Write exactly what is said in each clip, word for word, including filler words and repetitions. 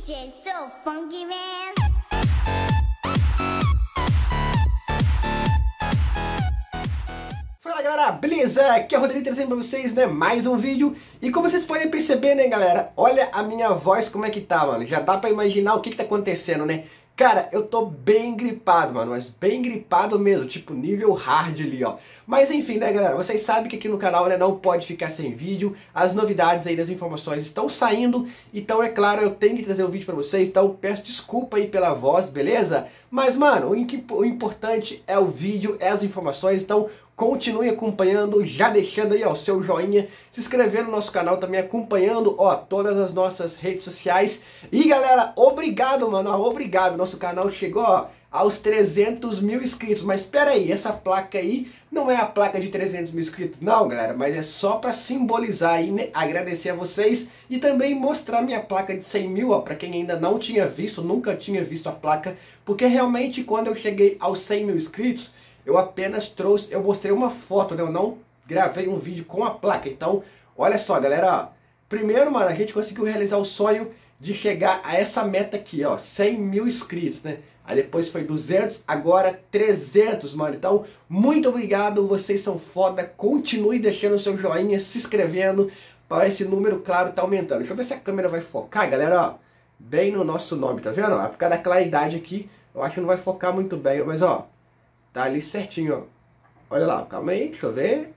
J so funky man. Fala galera, beleza? Aqui é o Rodrigo trazendo pra vocês, né, mais um vídeo. E como vocês podem perceber, né galera, olha a minha voz como é que tá, mano. Já dá pra imaginar o que que tá acontecendo, né? Cara, eu tô bem gripado, mano, mas bem gripado mesmo, tipo nível hard ali, ó. Mas enfim, né galera, vocês sabem que aqui no canal, né, não pode ficar sem vídeo. As novidades aí das informações estão saindo, então é claro, eu tenho que trazer o vídeo pra vocês. Então peço desculpa aí pela voz, beleza? Mas mano, o importante é o vídeo, é as informações, então continue acompanhando, já deixando aí ó, o seu joinha, se inscrevendo no nosso canal, também acompanhando ó, todas as nossas redes sociais. E galera, obrigado mano, ó, obrigado, nosso canal chegou ó, aos trezentos mil inscritos. Mas espera aí, essa placa aí não é a placa de trezentos mil inscritos não galera, mas é só para simbolizar aí, né, agradecer a vocês e também mostrar minha placa de cem mil, ó, para quem ainda não tinha visto, nunca tinha visto a placa, porque realmente quando eu cheguei aos cem mil inscritos, eu apenas trouxe, eu mostrei uma foto, né? Eu não gravei um vídeo com a placa. Então, olha só, galera, ó. Primeiro, mano, a gente conseguiu realizar o sonho de chegar a essa meta aqui, ó, cem mil inscritos, né? Aí depois foi duzentos, agora trezentos, mano. Então, muito obrigado, vocês são foda. Continue deixando o seu joinha, se inscrevendo, para esse número, claro, tá aumentando. Deixa eu ver se a câmera vai focar, galera, ó. Bem no nosso nome, tá vendo? Ó, por causa da claridade aqui, eu acho que não vai focar muito bem, mas ó, tá ali certinho, ó. Olha lá, calma aí, deixa eu ver.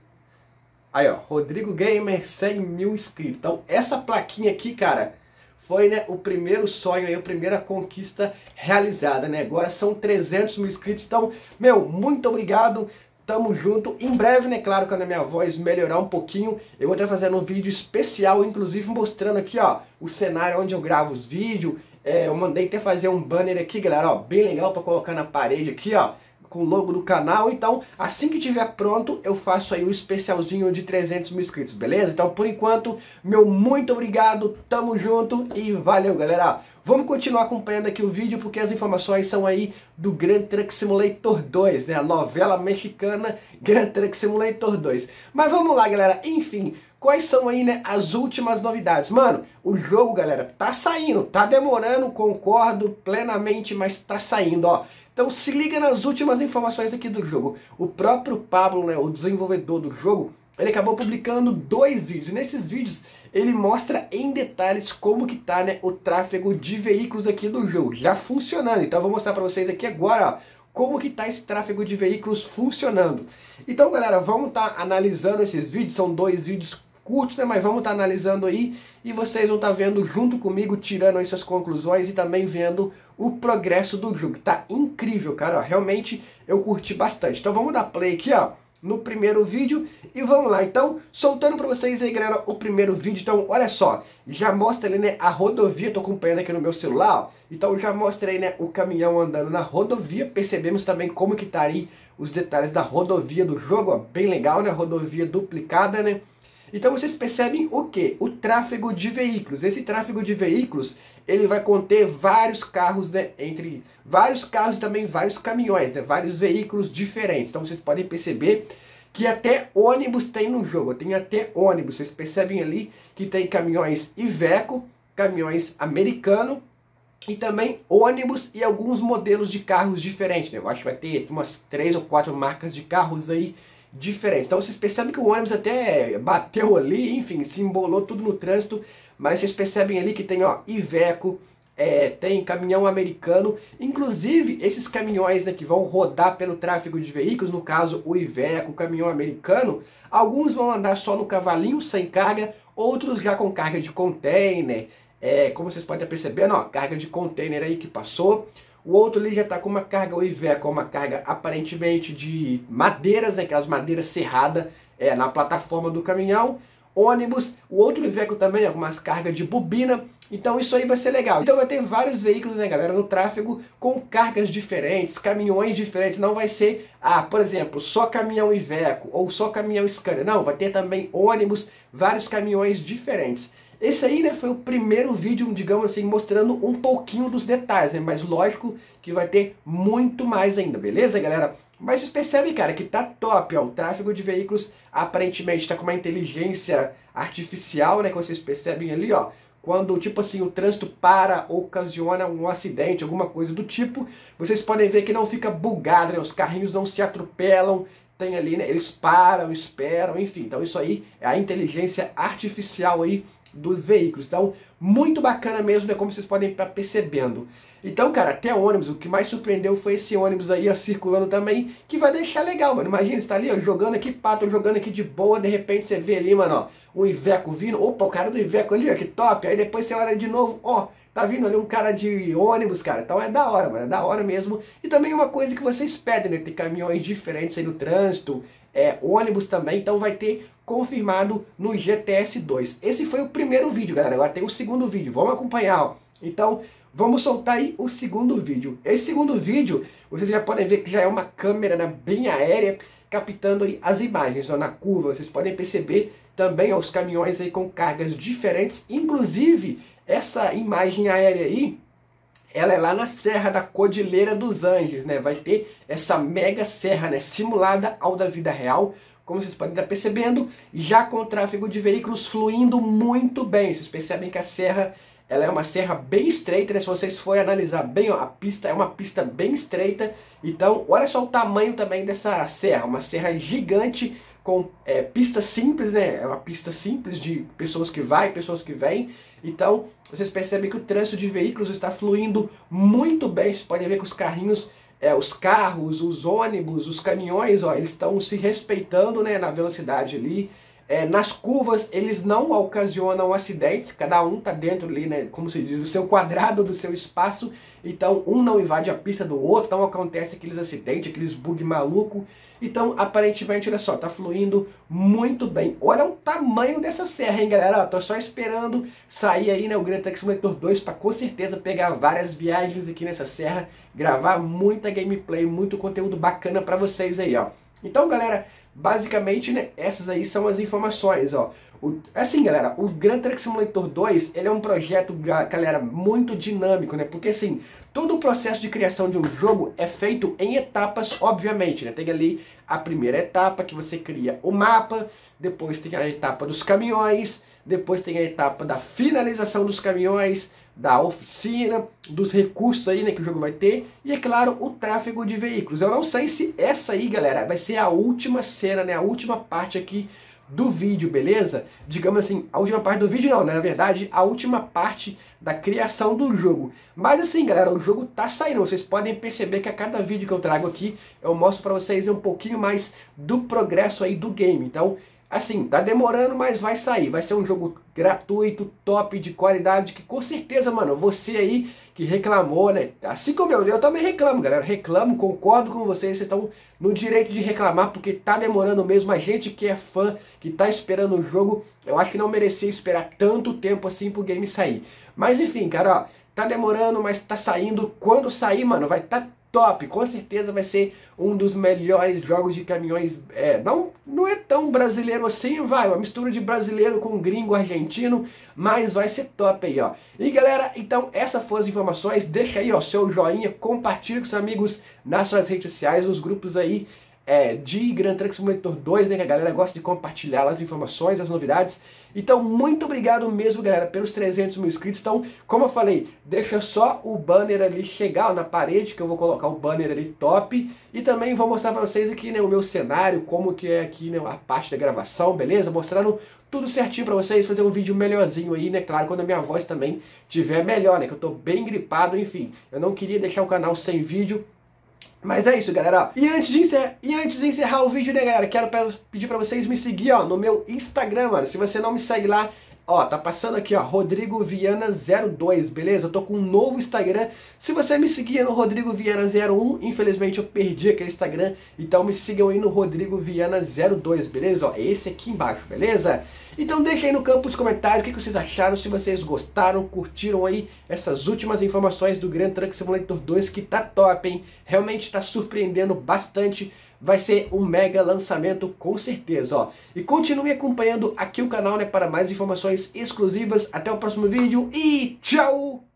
Aí, ó, Rodrigo Gamer, cem mil inscritos. Então, essa plaquinha aqui, cara, foi, né, o primeiro sonho aí, a primeira conquista realizada, né? Agora são trezentos mil inscritos. Então, meu, muito obrigado. Tamo junto. Em breve, né, claro, quando a minha voz melhorar um pouquinho, eu vou estar fazendo um vídeo especial, inclusive mostrando aqui, ó, o cenário onde eu gravo os vídeos. É, eu mandei até fazer um banner aqui, galera, ó, bem legal pra colocar na parede aqui, ó, com o logo do canal. Então, assim que tiver pronto, eu faço aí um especialzinho de trezentos mil inscritos, beleza? Então, por enquanto, meu muito obrigado, tamo junto e valeu, galera! Vamos continuar acompanhando aqui o vídeo, porque as informações são aí do Grand Truck Simulator dois, né? A novela mexicana Grand Truck Simulator dois. Mas vamos lá, galera, enfim, quais são aí, né, as últimas novidades? Mano, o jogo, galera, tá saindo, tá demorando, concordo plenamente, mas tá saindo, ó. Então se liga nas últimas informações aqui do jogo. O próprio Pablo, né, o desenvolvedor do jogo, ele acabou publicando dois vídeos. E nesses vídeos ele mostra em detalhes como que tá, né, o tráfego de veículos aqui do jogo, já funcionando. Então eu vou mostrar para vocês aqui agora, ó, como que tá esse tráfego de veículos funcionando. Então galera, vamos estar tá analisando esses vídeos, são dois vídeos curtos, né, mas vamos estar tá analisando aí e vocês vão estar tá vendo junto comigo, tirando aí suas conclusões e também vendo o progresso do jogo. Tá incrível, cara, ó, realmente eu curti bastante. Então vamos dar play aqui, ó, no primeiro vídeo e vamos lá. Então, soltando para vocês aí, galera, o primeiro vídeo. Então, olha só, já mostra ali, né, a rodovia, tô acompanhando aqui no meu celular, ó. Então já mostra aí, né, o caminhão andando na rodovia. Percebemos também como que tá aí os detalhes da rodovia do jogo, ó, bem legal, né, rodovia duplicada, né. Então vocês percebem o que? O tráfego de veículos. Esse tráfego de veículos, ele vai conter vários carros, né? Entre vários carros e também vários caminhões, né? Vários veículos diferentes. Então vocês podem perceber que até ônibus tem no jogo. Tem até ônibus. Vocês percebem ali que tem caminhões Iveco, caminhões americano e também ônibus e alguns modelos de carros diferentes, né? Eu acho que vai ter umas três ou quatro marcas de carros aí diferentes. Então vocês percebem que o ônibus até bateu ali, enfim, se embolou tudo no trânsito, mas vocês percebem ali que tem, ó, Iveco, é, tem caminhão americano, inclusive esses caminhões, né, que vão rodar pelo tráfego de veículos, no caso o Iveco, o caminhão americano, alguns vão andar só no cavalinho sem carga, outros já com carga de container, é, como vocês podem estar percebendo, ó, carga de container aí que passou. O outro ali já está com uma carga, o Iveco, uma carga aparentemente de madeiras, né, aquelas madeiras serradas é, na plataforma do caminhão. Ônibus, o outro Iveco também, algumas cargas de bobina. Então isso aí vai ser legal. Então vai ter vários veículos, né, galera, no tráfego com cargas diferentes, caminhões diferentes. Não vai ser, ah, por exemplo, só caminhão Iveco ou só caminhão Scania. Não, vai ter também ônibus, vários caminhões diferentes. Esse aí, né, foi o primeiro vídeo, digamos assim, mostrando um pouquinho dos detalhes, né? Mas lógico que vai ter muito mais ainda, beleza, galera? Mas vocês percebem, cara, que tá top, ó. O tráfego de veículos aparentemente tá com uma inteligência artificial, né? Que vocês percebem ali, ó. quando, tipo assim, o trânsito para ou ocasiona um acidente, alguma coisa do tipo, vocês podem ver que não fica bugado, né? Os carrinhos não se atropelam, tem ali, né? Eles param, esperam, enfim. Então isso aí é a inteligência artificial aí dos veículos. Então, muito bacana mesmo, né? Como vocês podem estar percebendo. Então, cara, até ônibus, o que mais surpreendeu foi esse ônibus aí, ó, circulando também, que vai deixar legal, mano. Imagina, você tá ali, ó, jogando aqui, pá, tô jogando aqui de boa, de repente você vê ali, mano, ó, um Iveco vindo, opa, o cara do Iveco ali, ó, que top. Aí depois você olha de novo, ó, tá vindo ali um cara de ônibus, cara. Então é da hora, mano, é da hora mesmo. E também uma coisa que vocês pedem, né, tem caminhões diferentes aí no trânsito, é, ônibus também, então vai ter confirmado no G T S dois. Esse foi o primeiro vídeo, galera, agora tem o segundo vídeo, vamos acompanhar, ó. Então, vamos soltar aí o segundo vídeo. Esse segundo vídeo, vocês já podem ver que já é uma câmera, né, bem aérea, captando aí as imagens, ó, na curva. Vocês podem perceber também, ó, os caminhões aí com cargas diferentes. Inclusive, essa imagem aérea aí, ela é lá na Serra da Cordilheira dos Andes, né? Vai ter essa mega serra, né, simulada ao da vida real, como vocês podem estar percebendo, já com o tráfego de veículos fluindo muito bem. Vocês percebem que a serra, ela é uma serra bem estreita, né? Se vocês forem analisar bem, ó, a pista é uma pista bem estreita. Então, olha só o tamanho também dessa serra, uma serra gigante com é, pista simples, né? É uma pista simples de pessoas que vai, pessoas que vêm. Então, vocês percebem que o trânsito de veículos está fluindo muito bem. Vocês podem ver que os carrinhos, é, os carros, os ônibus, os caminhões, ó, eles estão se respeitando, né, na velocidade ali. É, nas curvas, eles não ocasionam acidentes, cada um está dentro ali, né, como se diz, do seu quadrado, do seu espaço, então um não invade a pista do outro, não acontece aqueles acidentes, aqueles bug maluco. Então, aparentemente, olha só, tá fluindo muito bem. Olha o tamanho dessa serra, hein, galera? Ó, tô só esperando sair aí, né, o Gran Turismo Simulator dois para com certeza pegar várias viagens aqui nessa serra, gravar muita gameplay, muito conteúdo bacana para vocês aí, ó. Então, galera, basicamente, né, essas aí são as informações, ó. O, assim, galera, o Gran Turismo Simulator dois, ele é um projeto, galera, muito dinâmico, né? Porque, assim, todo o processo de criação de um jogo é feito em etapas, obviamente, né? Tem ali a primeira etapa, que você cria o mapa, depois tem a etapa dos caminhões, depois tem a etapa da finalização dos caminhões, da oficina, dos recursos aí, né, que o jogo vai ter, e é claro, o tráfego de veículos. Eu não sei se essa aí, galera, vai ser a última cena, né, a última parte aqui do vídeo, beleza? Digamos assim, a última parte do vídeo não, né? Na verdade, a última parte da criação do jogo. Mas assim, galera, o jogo tá saindo. Vocês podem perceber que a cada vídeo que eu trago aqui, eu mostro pra vocês um pouquinho mais do progresso aí do game. Então, assim, tá demorando, mas vai sair. Vai ser um jogo gratuito, top, de qualidade, que com certeza, mano, você aí que reclamou, né? Assim como eu, eu também reclamo, galera. Reclamo, concordo com vocês, vocês estão no direito de reclamar, porque tá demorando mesmo. A gente que é fã, que tá esperando o jogo, eu acho que não merecia esperar tanto tempo assim pro game sair. Mas enfim, cara, ó, tá demorando, mas tá saindo. Quando sair, mano, vai tá top, com certeza vai ser um dos melhores jogos de caminhões. É, não, não é tão brasileiro assim, vai, uma mistura de brasileiro com gringo argentino, mas vai ser top aí, ó. E galera, então essas foram as informações. Deixa aí, ó, seu joinha, compartilha com seus amigos nas suas redes sociais, nos grupos aí é, de Gran Turismo Simulator dois, né, que a galera gosta de compartilhar as informações, as novidades. Então, muito obrigado mesmo, galera, pelos trezentos mil inscritos. Então, como eu falei, deixa só o banner ali chegar ó, na parede, que eu vou colocar o banner ali top. E também vou mostrar pra vocês aqui, né, o meu cenário, como que é aqui, né, a parte da gravação, beleza? Mostrando tudo certinho pra vocês, fazer um vídeo melhorzinho aí, né? Claro, quando a minha voz também tiver melhor, né? Que eu tô bem gripado, enfim. Eu não queria deixar o canal sem vídeo. Mas é isso, galera. E antes de encerrar, e antes de encerrar o vídeo, né, galera, quero pedir pra vocês me seguir, ó, no meu Instagram, mano. Se você não me segue lá, ó, tá passando aqui, ó, Rodrigo Viana zero dois, beleza? Eu tô com um novo Instagram. Se você me seguir no Rodrigo Viana zero um, infelizmente eu perdi aquele Instagram, então me sigam aí no Rodrigo Viana zero dois, beleza? Ó, esse aqui embaixo, beleza? Então deixa aí no campo dos comentários o que vocês acharam, se vocês gostaram, curtiram aí essas últimas informações do Gran Turismo Simulator dois, que tá top, hein? Realmente tá surpreendendo bastante. Vai ser um mega lançamento com certeza, ó. E continue acompanhando aqui o canal, né, para mais informações exclusivas. Até o próximo vídeo e tchau!